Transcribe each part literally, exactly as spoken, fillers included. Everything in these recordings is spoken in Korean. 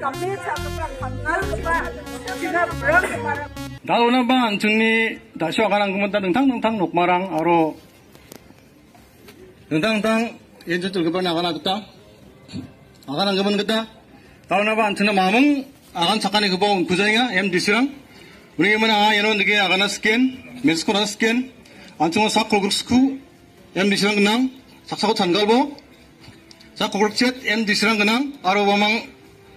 다오나반 정리 다시 와가는 것보다 능탕능탕 녹마랑 아로 능탕능탕 연주 들고봐 나가나 그다 아가는 그번 그다 다오나반 저는 마음은 아간 착한이 그보 구정이가 엠디씨랑 우리 이만 아 얘는 되게 아가나 스캔 메스코나 스캔 안청은 사콜그룹 스쿠 엠디씨랑 그냥 작사고 찬갈보 사콜그룹 챗 엠디씨랑 그냥 아로바망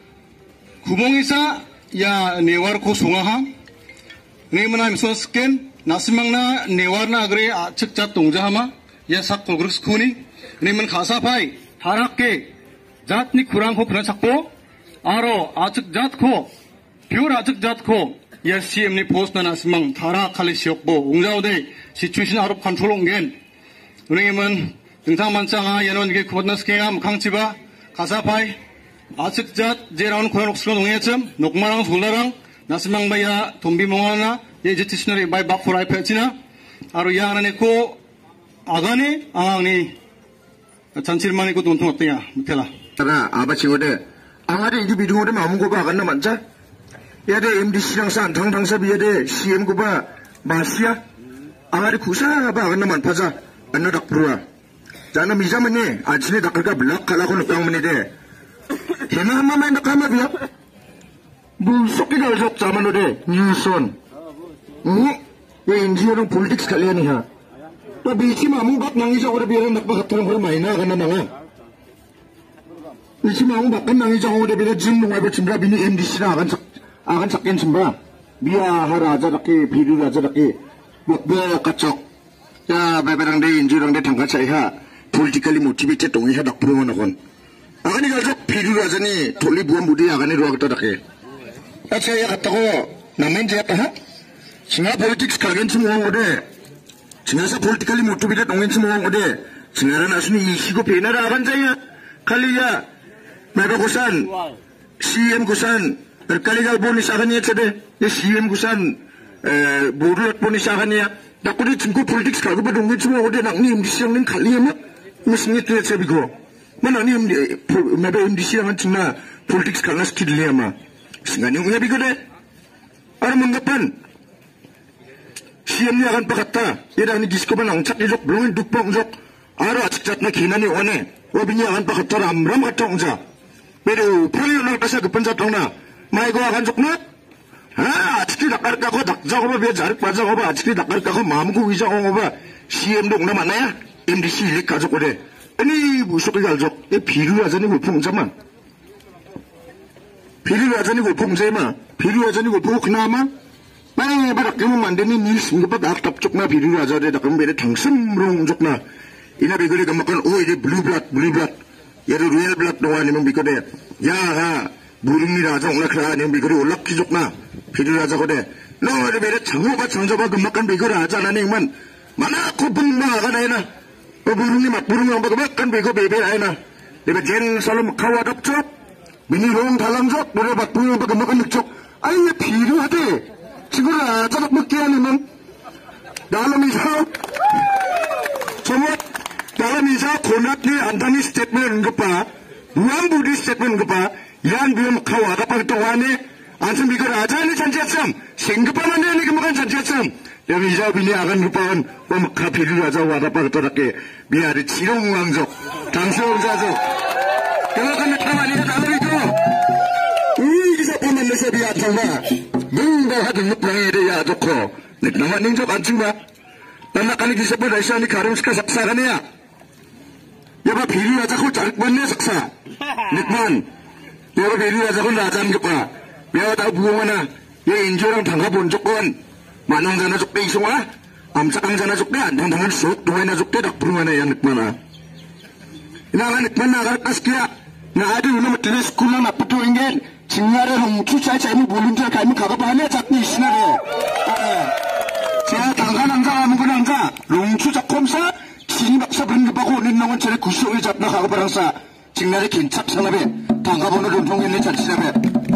구멍이사 야 네와르코 송아하 우리 이만 아 미소 스캔 나스망나 네와르나 그래 아측자 동자하마 야 사콜그룹 스쿠니 우리 이만 가사파이 다락게 zatni kurang ko pernah sakpo aro acik jat ko pure acik jat ko ya C M ni post na nasimang thara kali siokbo ungjau de situation aro control ungen uningiman 등상 만창아 예non 게 코드나 스케가 묵항치바 가사파이 acik jat je라운 코연 옥스로 농해점 녹마랑 솔라랑 나simang baya tombi mongana ye jetisnori bai bakforai pechina aro ya anane ko agane angani 잔칠만이 그 돈통 어때야 못해라 나 아바치고데 아가리 이리 비둥오데 마문고바 아간나 만자 야데 엠디씨랑 산 당당사비야데 씨엠고바 마시야 아가리 구사바 아간나 만파자 안나 닥부르와 자나 미자만니 아치네 닥갈까 블락 갈라고 늑강문이데 걔나 한마만 늑가마비야 물속기가 얼적 자만오데 뉴선 응? 왜 인지어랑 폴리틱스 갈리아니야 또 미치 마문 박 낭이자고래 비하는 낙바 같은 거를 많이 나가나 나가 미치 마문 박간 낭이자고래 비하 지금 농아이버 침라 비니 엠디씨나 아간 작 아간 작겐 침바 미아하라 아자답게 비류라 아자답게 목배 까쩍 야 베베랑데 인지랑데 당가차이하 폴리티컬리 모티비테 동이하 닥부르만 하건 아간이 가족 비류라 아자니 돌리 부한 무디 아간이 로하겠다답게 아차야 갔다고 남면 제약다 하 싱가 폴리틱스 가겐 침모하고래 지나서 폴리티컬리 모토비다 동행치 모은 거데 지나라 나순이 이시고 베나라 아간자야 칼리야 메가 고산 씨엠 고산 칼리가 보니 사가니야 쳐데 씨엠 고산 모르 보니 사가니야 나꾸리 중고 폴리틱스 가고 봐 동행치 모은 거데 낙니 엠디씨랑은 칼리야마 무슨 게 되었어 비고 만아니 메가 엠디씨랑은 지나 폴리틱스 가나 스킬리야마 순간이 오냐 비거데 아라 뭔가판 씨엠 야간 빠갔다. 얘랑이 디스코반 엉착 이족 블롱인 둑뻥족 아라 아직잣나 기난이 오네. 오빈이 야간 빠갔다 람람 갔다 옹자. 메루 프로이오날 까사 급반자 똥나. 마이고 야간 족나? 아 아직이 닭갈까고 닭자고봐 비에 자륵 빠자고봐 아직이 닭갈까고 마음고 위자고봐 씨엠 동나 만나야? 엠디씨 일릭 가족 오래. 아니 무속이 갈족. 얘 비류하자니 골풍자만. 비류하자니 골풍자마. 비류하자니 골풍 그나마? 만약에 바닥 때문에 만드니 니 승급바 낙답쪽나 비리를 하자래 닭은 베레 당슴롱족나 이나 비거리 감막한 오 이제 블루블랏 블루블랏 얘를 루엘블랏 동안 아니면 비거리 야하 무릉이라 하자 옹락하라 아니면 비거리 올락기족나 비리를 하자 거래 너 이제 베레 장호바 장저바 감막한 비거리 하자라니만 마나 코분마 하가나이나 어 무릉이 막 무릉이 엄바가 막간 비거 베베 아이나 내가 젠 살롬 카와답쪽 미니롱 달랑족 노래 박부영 엄바가 막간 늑족 아니 왜 비리하대 지구를 아자락 먹게 하려면 나라미사 정말 나라미사 고나티 안다니 스테트먼 것봐 무한부디 스테트먼 것봐 이한 비용 카와가 빠졌다고하네 안선 비걸 아자니 잔치했음 생급하는 데는 이거 먹은 잔치했음 여기 이자 비니 아간 것봐는 뭐 카피를 하자 와다 빠졌다게 미아리 지롱왕족 당수왕자족 그러가면 타만이가 나라미죠 이 기사파 만나서 비아 정말 뭔가 하든 묵방에 야 좋고 나만 닝적 안 찍마 나나까니 기사보 라이샤니 가름스카 saksa가네야 여봐 비리하자고 잘못네 saksa 닉만 여봐 비리하자고 나자는 것봐 여다 부엉하나 얘 인조랑 당가본 조건 만왕자나 족대 이송아 암짝강자나 족대 안당당한 속 동해나 족대 닥부릉하네 야 닉만아 나가 닉만 나갈 까스키야 나 아들 이놈의 드레 스쿨나 나쁘도 인겐 진나라 홍추 차이차이무 볼untier kami kakabahannya cat ni sinare. Saya tangga nangga amungan nangga longchu jakkomsa sini baksa berenggapaku ninongan cere kusuk ijat na kakabarangsa 진나라 kincap sanabe tangga bono dontongin cat sinabe.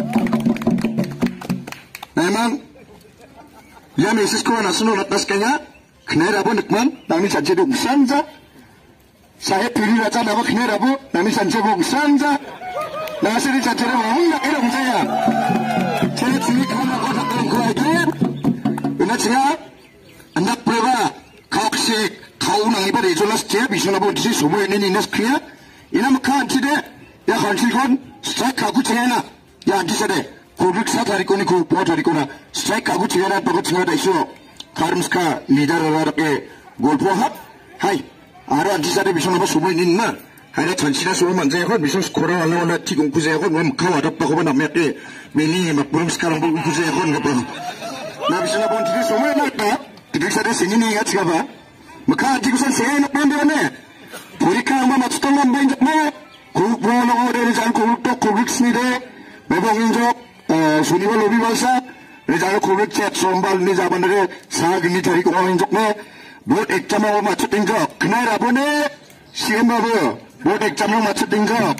Memang ya mesis ko nasuno latas kanya knera bo nikman nami sanjede ungsanza saya pilih raja nama knera bo nami sanjede ungsanza 나스리 자체를 왕나 이런 자야 제 주위 가나고 잡는 거에게 이나 제가 안dak prueba kaksik kau nang iba de jolas je bisuna bo disi sobo ini ninas kria ina makan tide ya khansil kon strike kagu chena ya disade public sa tari koni ku po tari kona strike kagu chena pa chena daiso karmska leader ra ke golpo hap hai ara disade bisuna bo sobo ini na hai chanchina sobo manje kon bisun skora wala wala tigong kuje kon wam kawa da pa ko na me ke meni ma public karang bo kuje kon ga pa na bisuna bo disi sobo na ta Diksa sini ni ya cakap, maka diksa saya nak main mana? Mereka ama macam tu main jap mana? Kau buat orang orang rezal kau tu kubik sini deh, memang injok suni wal lebih bahasa, rezal kubik chat sombal ni zaman deh, sahag ni cari kau injok mana? Buat ek jam awak macam injok, kenapa apa siapa apa? Buat ek jam awak macam injok.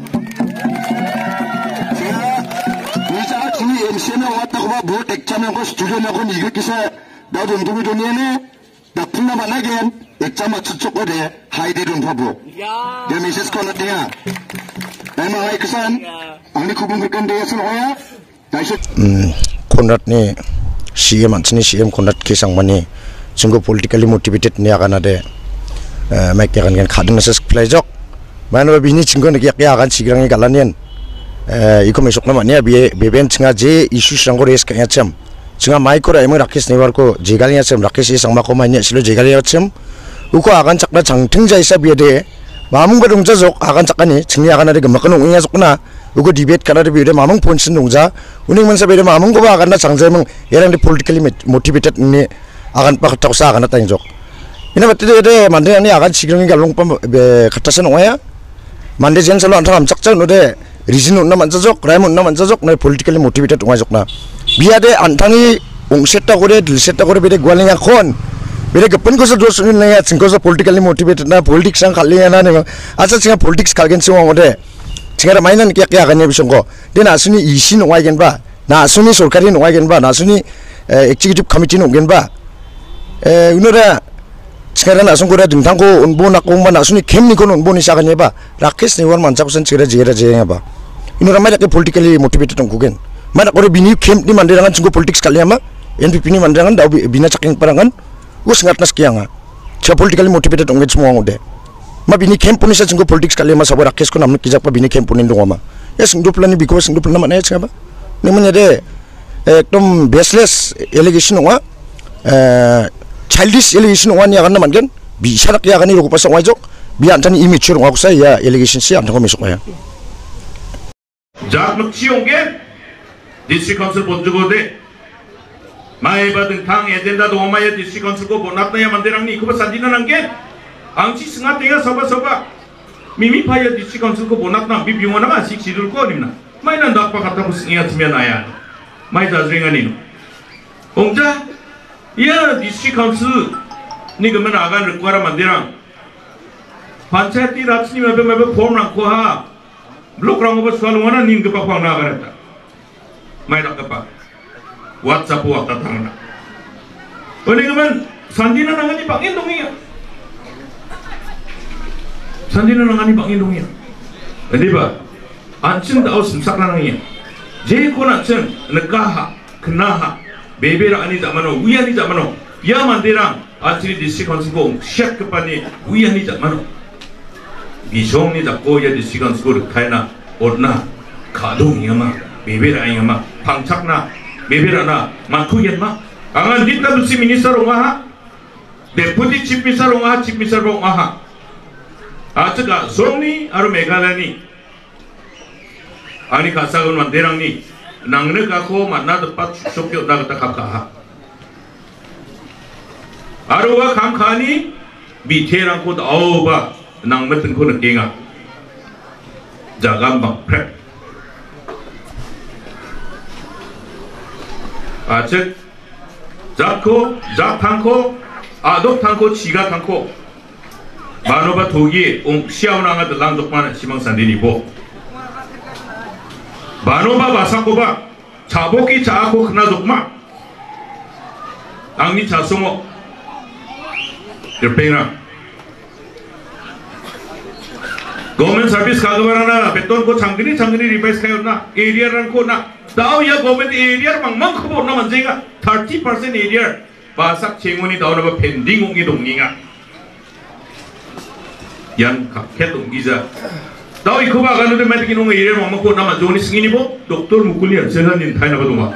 Ni cakap cumi M C ni awak tak awak buat ek jam awak studio ni awak ni kisah. 나도 운동이 돈이네. 나 풍나만 하긴 액자마 저쪽 어디 하이데론 파보. 내 미세스 코너티야. 내가 하이크산 아니 구분 그건데 선호야. 다시 음 콘рат니 씨엠 안치니 씨엠 콘rat 기상만이 증거 politically motivated 니 아가나데 에 맥게간 간 카드 메시지 플레이적 만화 비니 증거는 약간 지경이 갈라니엔 에 이거 메속나 마니야 비 베벤 층아 제 이슈 상고 레스 그냥 참 Cuma maikor emu rakis ni warko jigalnya sem rakis si sang mako mainnya silo jigalnya sem uko akan cakna cangting jai sa biade mamung badung jazok akan cakani cingni akan ada gemakan ungnya sokna uko debate kana ada biade mamung ponsin nungja uning mansa biade mamung ko akan na cangzai meng erang di politically motivated ni akan pak tak usah akan tayang jok ina batti de mande ni akan sigrang galong pam khatasan oya mande jen salo antram cakcak no de reason unna manjajok raim unna manjajok na politically motivated ungja jokna biade antangi ungseta kore dilseta kore bede gwalnya kon bede gepen ko dos ni na cingko so politically motivated na politics sang khali na ne asa cinga politics kalgen sing ongode cinga mainan kya kya gane bisongko den asuni isi no wagen ba na asuni sorkari no wagen ba na asuni executive committee no gen ba e unora cinga na asung kore dingtangko unbo na ko na asuni kemni kon unbo ni sagane ba rakesh ni wan manchak sen cinga jera jera ba unora mai ke politically motivated ong kugen mana kore bini camp ni mandirangan cingko politics kalian mah N P P ni mandirangan dah bina caking perangan us ngat nas kianga cia politically motivated ongget semua ngode ma bini camp pun isa cingko politics kalian mah sabar rakes ko namni kijak pa bini camp punin dong ma ya sing dupla ni biko sing dupla mana ya cingaba ni menyade ekdom baseless allegation onga childish allegation onga ni akan naman kan bisa nak ya kan ni rupa pasang wajok biar tani immature onga kusai ya allegation si antang ko mesok ya jak ongget 디스트릭 컨슬 본주고데 마에 받은 당 에젠다 도마야 디스트릭 컨슬고 보납나야 만데랑니 이거 산디나는 게 앙치 승아때가 서바 서바 미미파야 디스트릭 컨슬고 보납나 비비원나가 식시들 거 아닙나 마이난 닥바 갖다 무슨이야 투면 아야 마이 다즈링아니 공자 야 디스트릭 컨슬 니그면 아간 르과라 만데랑 판차티 라츠니 메베 메베 폼랑 코하 블록랑 오버 스왈로나 닌그바 황 나가랬다 Mai nak apa? WhatsApp WhatsApp tangan. Oleh keman sandina nangani pangin dongnya. Sandina nangani pangin dongnya. Jadi ba, ancin dah aus sakna nangnya. Jadi ko ancin nekaha, kenaha, bebera ani tak mano, uya ni tak mano. Ya mandirang, ancin di sini konsumo, siap kepani, uya ni tak mano. Bisong ni tak ko ya di sini konsumo kaya orna kadong yama. Bebera yang mah pangcakna bebera na mantuyan mah angan dita bersih minister ongaha deputy chief minister ongaha chief minister ongaha aja zongni aru megalani ani kasagun manderang ni nangne kako mana dapat sokyo dah kata kapkaha aru wa kam khani biterang ko tau ba nang meten ko ngenga jagam bang prep 아즉 잡고 잡탄코 아독 탄코 지가 탄코 마노바 독이 옹 시아우나가 들랑족만 시망산디니고 마노바 바사코바 자복이 자고 그나족마 앙니 자송어 열팽이나 Government service kagabarana beton ko changini changini revise kayo na area ran ko na daw ya government area mang mang khabo na manjenga thirty percent area basak chengoni daw na ba pending ong idonginga yan kakhet onggiza daw ikoba ganude matikin ong area mang ko na majoni singini bo doktor mukuli anselan nin thaina ba duma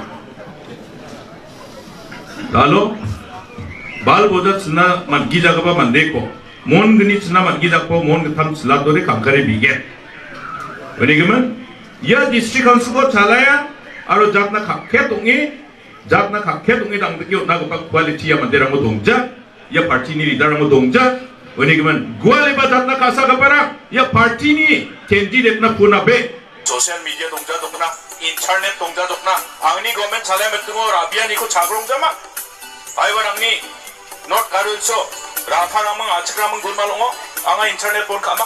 dalo bal boja chna mangiza ga ba mande ko mon gini chna mangi jakpo mon gtham chladore kamkare bige 왜냐면 야 디스트릭 컨스고 잘라야 아로 잡나 각해 동이 잡나 각해 동이 당득이 나고 박 퀄리티야 만데라고 동자 야 파티니 리더라고 동자 왜냐면 구알레바 잡나 가사가 봐라 야 파티니 캔디데트나 푸나베 소셜 미디어 동자 동나 인터넷 동자 동나 앙니 거면 잘해 mettungo 라비아니고 자그롱자마 아이바랑니 not 가르쳐 라파랑망 아치랑망 돈말롱어 앙아 인터넷 본 카마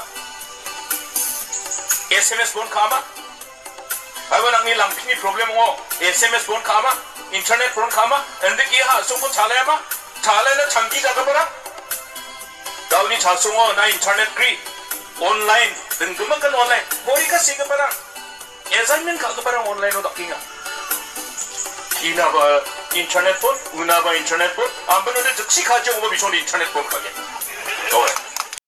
에스엠에스 본 카마 아이바랑니 랑피니 프로블렘어 에스엠에스 본 카마 인터넷 본 카마 근데 이하 송고 잘해야마 잘해는 장기 작업하라 다우니 자송어 나 인터넷 그리 온라인 등급만간 온라인 머리가 시급하라 에사이먼 가급하라 온라인으로 덕기냐 이나바 인터넷 폰, 우나바 인터넷 폰, 안 보는데 즉시 가져오고 미션 인터넷 폰 가게. 어.